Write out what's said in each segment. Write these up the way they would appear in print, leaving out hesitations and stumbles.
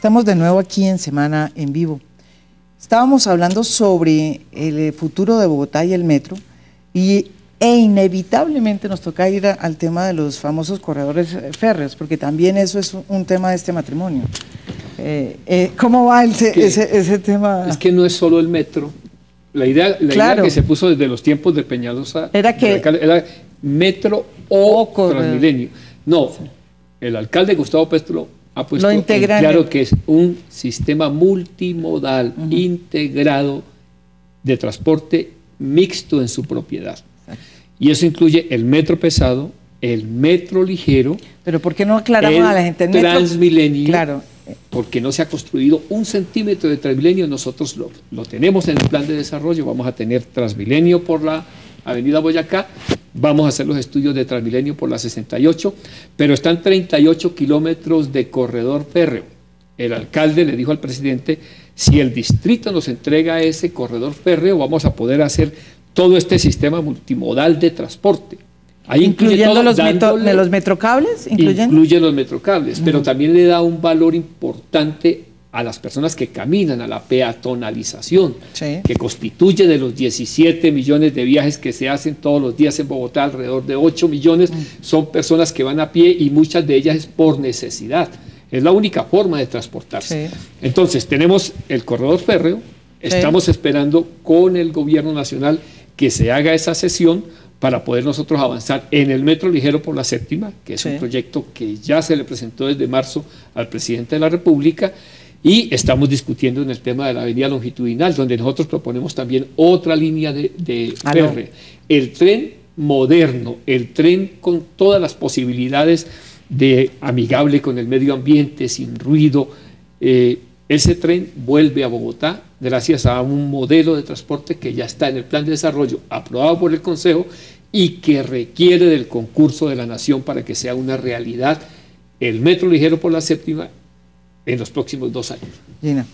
Estamos de nuevo aquí en Semana en Vivo. Estábamos hablando sobre el futuro de Bogotá y el metro e inevitablemente nos toca ir al tema de los famosos corredores férreos, porque también eso es un tema de este matrimonio. ¿Cómo va ese tema? Es que no es solo el metro. La idea que se puso desde los tiempos de Peñalosa era metro o Transmilenio. No, el alcalde Gustavo Petro ha puesto en claro que es un sistema multimodal integrado de transporte mixto en su propiedad. Y eso incluye el metro pesado, el metro ligero. Pero ¿por qué no aclaramos a la gente? El Transmilenio, claro. Porque no se ha construido un centímetro de Transmilenio. Nosotros lo tenemos en el plan de desarrollo. Vamos a tener Transmilenio por la avenida Boyacá, vamos a hacer los estudios de Transmilenio por la 68, pero están 38 kilómetros de corredor férreo. El alcalde le dijo al presidente, si el distrito nos entrega ese corredor férreo, vamos a poder hacer todo este sistema multimodal de transporte. Ahí ¿Incluyendo los metrocables? Incluye los metrocables, pero también le da un valor importante a las personas que caminan, a la peatonalización, que constituye de los 17 millones de viajes que se hacen todos los días en Bogotá, alrededor de 8 millones son personas que van a pie y muchas de ellas es por necesidad. Es la única forma de transportarse. Entonces, tenemos el corredor férreo, estamos esperando con el gobierno nacional que se haga esa sesión para poder nosotros avanzar en el metro ligero por la séptima, que es un proyecto que ya se le presentó desde marzo al presidente de la República, y estamos discutiendo en el tema de la avenida longitudinal, donde nosotros proponemos también otra línea de férrea. El tren moderno, el tren con todas las posibilidades de amigable con el medio ambiente, sin ruido. Ese tren vuelve a Bogotá gracias a un modelo de transporte que ya está en el plan de desarrollo aprobado por el Consejo y que requiere del concurso de la Nación para que sea una realidad el metro ligero por la séptima en los próximos 2 años. Gina.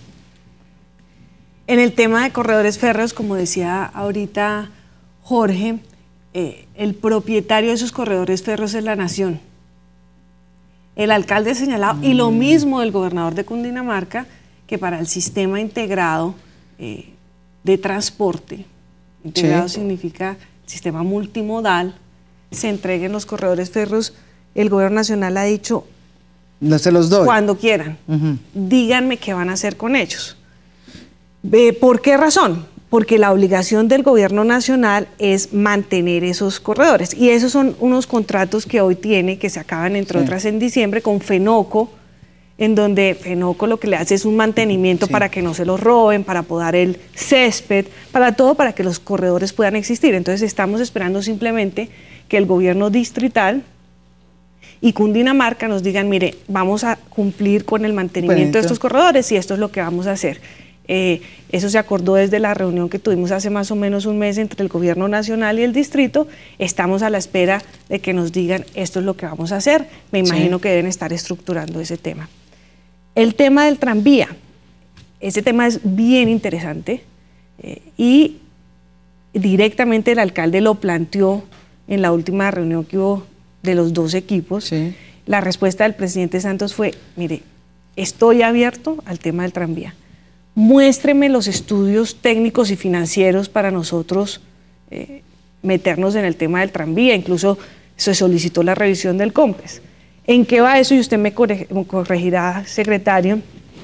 En el tema de corredores férreos, como decía ahorita Jorge, el propietario de esos corredores férreos es la Nación. El alcalde ha señalado, y lo mismo el gobernador de Cundinamarca, que para el sistema integrado de transporte, integrado significa sistema multimodal, se entreguen los corredores férreos. El gobierno nacional ha dicho, no se los doy. Cuando quieran. Díganme qué van a hacer con ellos. ¿Por qué razón? Porque la obligación del gobierno nacional es mantener esos corredores. Y esos son unos contratos que hoy tiene, que se acaban entre otras en diciembre, con Fenoco, en donde Fenoco lo que le hace es un mantenimiento para que no se los roben, para podar el césped, para todo, para que los corredores puedan existir. Entonces estamos esperando simplemente que el gobierno distrital y Cundinamarca nos digan, mire, vamos a cumplir con el mantenimiento de estos corredores y esto es lo que vamos a hacer. Eso se acordó desde la reunión que tuvimos hace más o menos un mes entre el gobierno nacional y el distrito. Estamos a la espera de que nos digan, esto es lo que vamos a hacer. Me imagino que deben estar estructurando ese tema. El tema del tranvía, ese tema es bien interesante y directamente el alcalde lo planteó en la última reunión que hubo de los 2 equipos. La respuesta del presidente Santos fue, mire, estoy abierto al tema del tranvía. Muéstreme los estudios técnicos y financieros para nosotros meternos en el tema del tranvía. Incluso se solicitó la revisión del COMPES. ¿En qué va eso? Y usted me corregirá, secretario.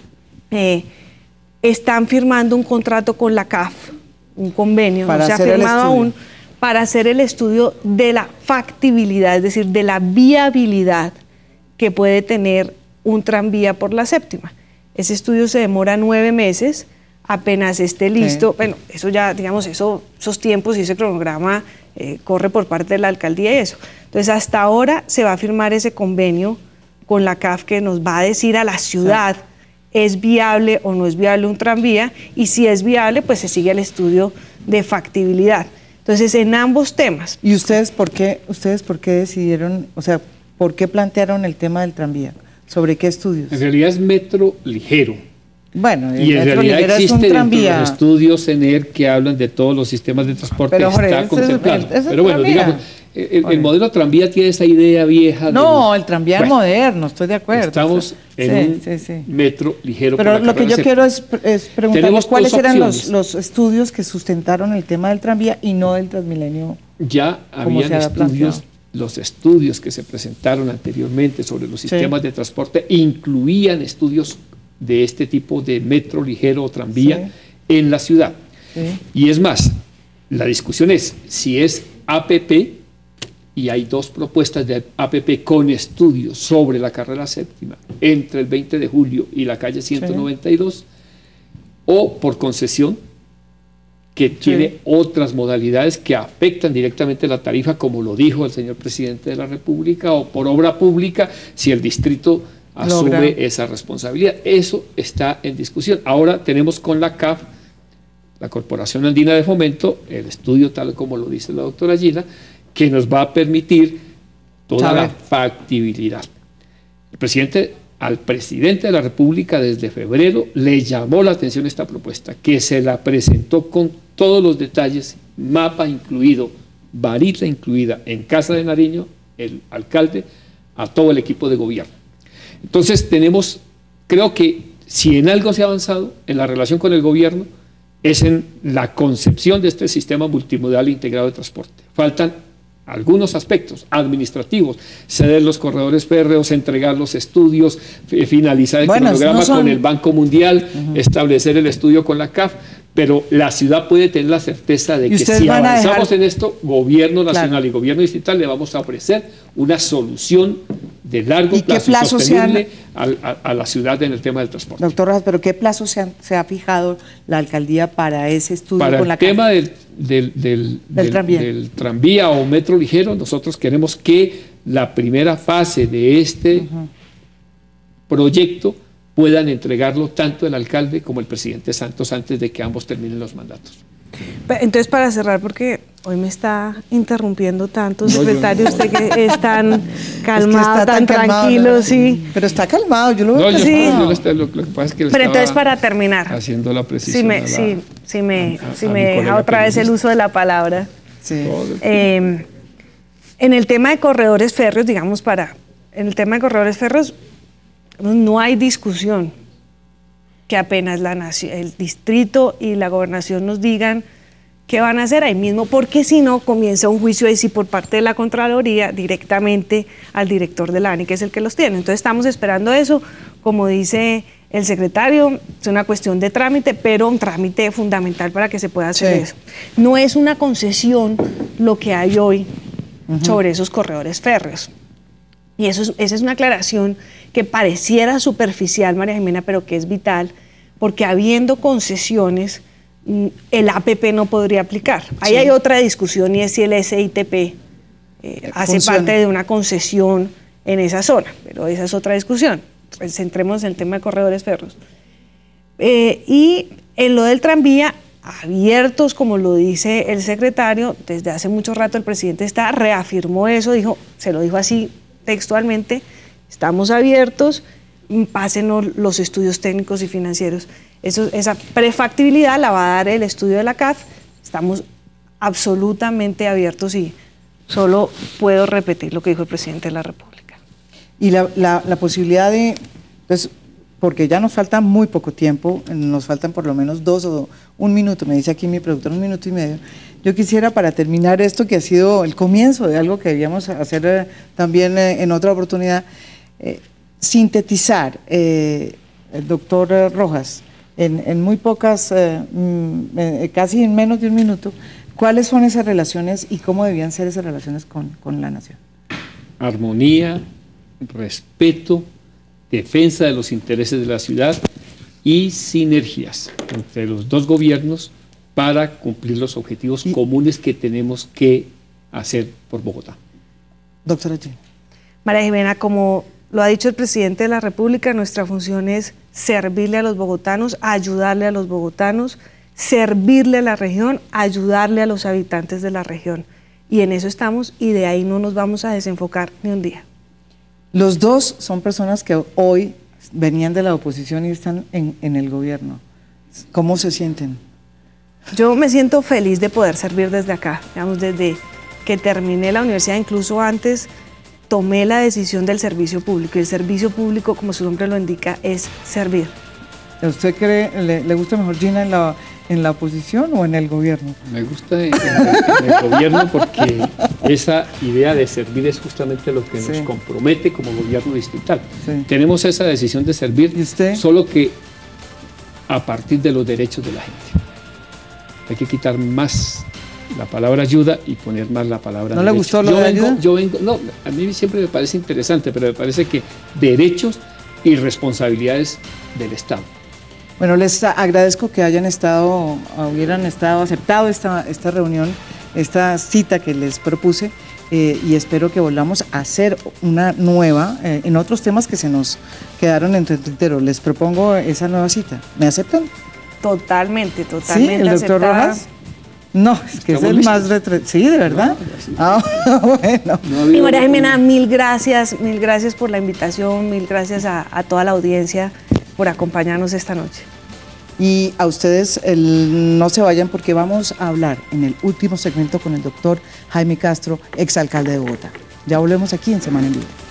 Están firmando un contrato con la CAF, un convenio, no se ha firmado aún, para hacer el estudio de la factibilidad, es decir, de la viabilidad que puede tener un tranvía por la séptima. Ese estudio se demora 9 meses, apenas esté listo, bueno, eso ya, digamos, esos tiempos y ese cronograma corre por parte de la alcaldía y eso. Entonces, hasta ahora se va a firmar ese convenio con la CAF que nos va a decir a la ciudad, ¿es viable o no es viable un tranvía? Y si es viable, pues se sigue el estudio de factibilidad. Entonces, en ambos temas. ¿Y ustedes por qué decidieron, o sea, por qué plantearon el tema del tranvía? ¿Sobre qué estudios? En realidad es metro ligero. Bueno, y en realidad existe dentro de los estudios CENER que hablan de todos los sistemas de transporte, pero, está contemplado. Pero bueno, digamos, el modelo tranvía tiene esa idea vieja. No, el tranvía es moderno, estoy de acuerdo. Estamos en un metro ligero. Pero lo que yo quiero es preguntarles cuáles eran los estudios que sustentaron el tema del tranvía y no del Transmilenio. Ya habían estudios, los estudios que se presentaron anteriormente sobre los sistemas de transporte incluían estudios de este tipo de metro ligero o tranvía en la ciudad. Y es más, la discusión es si es APP, y hay dos propuestas de APP con estudios sobre la carrera séptima entre el 20 de julio y la calle 192, o por concesión, que tiene otras modalidades que afectan directamente la tarifa, como lo dijo el señor presidente de la República, o por obra pública, si el distrito asume esa responsabilidad. Eso está en discusión. Ahora tenemos con la CAF, la Corporación Andina de Fomento, el estudio tal como lo dice la doctora Gila, que nos va a permitir toda la factibilidad. Al presidente de la República desde febrero le llamó la atención esta propuesta, que se la presentó con todos los detalles, mapa incluido, varita incluida, en Casa de Nariño, el alcalde, a todo el equipo de gobierno. Entonces creo que si en algo se ha avanzado en la relación con el gobierno, es en la concepción de este sistema multimodal integrado de transporte. Faltan algunos aspectos administrativos, ceder los corredores férreos, entregar los estudios, finalizar el cronograma con el Banco Mundial, establecer el estudio con la CAF, pero la ciudad puede tener la certeza de que si avanzamos en esto, gobierno nacional y gobierno distrital le vamos a ofrecer una solución de largo plazo y sostenible a la ciudad en el tema del transporte. Doctor Rojas, ¿pero qué plazo se ha fijado la alcaldía para ese estudio para con la CAF? Para el tema del tranvía o metro ligero, nosotros queremos que la primera fase de este proyecto puedan entregarlo tanto el alcalde como el presidente Santos antes de que ambos terminen los mandatos. Entonces, para cerrar, porque hoy me está interrumpiendo tanto, secretario, usted que es tan calmado, tan tranquilo, sí. Pero está calmado, yo lo veo. Lo que pasa es que pero entonces, para terminar, haciendo la precisión. Si me deja otra vez el uso de la palabra. Sí. En el tema de corredores férreos, en el tema de corredores férreos, no hay discusión que apenas el distrito y la gobernación nos digan qué van a hacer ahí mismo, porque si no comienza un juicio ahí sí por parte de la Contraloría directamente al director de la ANI, que es el que los tiene. Entonces estamos esperando eso, como dice el secretario, es una cuestión de trámite, pero un trámite fundamental para que se pueda hacer eso. No es una concesión lo que hay hoy sobre esos corredores férreos. Y esa es una aclaración que pareciera superficial, María Jimena, pero que es vital, porque habiendo concesiones, el APP no podría aplicar. Ahí hay otra discusión, y es si el SITP hace parte de una concesión en esa zona, pero esa es otra discusión. Centremos en el tema de corredores férreos. Y en lo del tranvía, abiertos, como lo dice el secretario, desde hace mucho rato el presidente reafirmó eso, se lo dijo así textualmente: estamos abiertos, pásenos los estudios técnicos y financieros. Esa prefactibilidad la va a dar el estudio de la CAF. Estamos absolutamente abiertos y solo puedo repetir lo que dijo el presidente de la República. Y la posibilidad de, pues, porque ya nos falta muy poco tiempo, nos faltan por lo menos 2 o 1 minuto, me dice aquí mi productor, 1 minuto y medio. Yo quisiera, para terminar esto, que ha sido el comienzo de algo que debíamos hacer también en otra oportunidad, sintetizar, el doctor Rojas, en muy pocas, casi en menos de 1 minuto, cuáles son esas relaciones y cómo debían ser esas relaciones con la nación. Armonía, respeto, defensa de los intereses de la ciudad y sinergias entre los dos gobiernos para cumplir los objetivos comunes que tenemos que hacer por Bogotá. Doctora Gila. María Jimena, como lo ha dicho el presidente de la República, nuestra función es servirle a los bogotanos, ayudarle a los bogotanos, servirle a la región, ayudarle a los habitantes de la región. Y en eso estamos, y de ahí no nos vamos a desenfocar ni un día. Los dos son personas que hoy venían de la oposición y están en el gobierno. ¿Cómo se sienten? Yo me siento feliz de poder servir desde acá, digamos, desde que terminé la universidad, incluso antes, tomé la decisión del servicio público, y el servicio público, como su nombre lo indica, es servir. ¿Usted cree, le gusta mejor Gina en la oposición o en el gobierno? Me gusta en el gobierno porque esa idea de servir es justamente lo que nos compromete como gobierno distrital. Sí. Tenemos esa decisión de servir, ¿y usted? Solo que a partir de los derechos de la gente. Hay que quitar más la palabra ayuda y poner más la palabra ¿No derecho. le gustó lo de ayuda? No, a mí siempre me parece interesante, pero me parece que derechos y responsabilidades del Estado. Bueno, les agradezco que hubieran aceptado esta reunión, esta cita que les propuse, y espero que volvamos a hacer una nueva en otros temas que se nos quedaron entre el tintero. Les propongo esa nueva cita. ¿Me aceptan? Totalmente ¿Sí, el doctor Rojas? No, es que es el más Sí, ¿de verdad? Bueno. Y María Jimena, mil gracias por la invitación, mil gracias a toda la audiencia por acompañarnos esta noche. Y a ustedes no se vayan porque vamos a hablar en el último segmento con el doctor Jaime Castro, exalcalde de Bogotá. Ya volvemos aquí en Semana en Vivo.